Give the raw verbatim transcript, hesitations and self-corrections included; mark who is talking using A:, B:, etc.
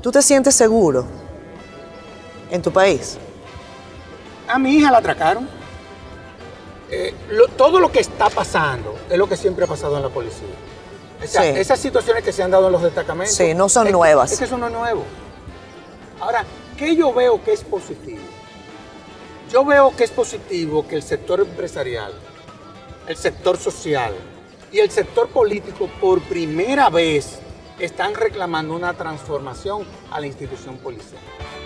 A: ¿Tú te sientes seguro en tu país?
B: A mi hija la atracaron. Eh, lo, todo lo que está pasando es lo que siempre ha pasado en la policía. O sea,
A: Sí.
B: esas situaciones que se han dado en los destacamentos.
A: Sí, no son
B: es,
A: nuevas.
B: Es que eso no es nuevo. Ahora, ¿qué yo veo que es positivo? Yo veo que es positivo que el sector empresarial, el sector social y el sector político por primera vez están reclamando una transformación a la institución policial.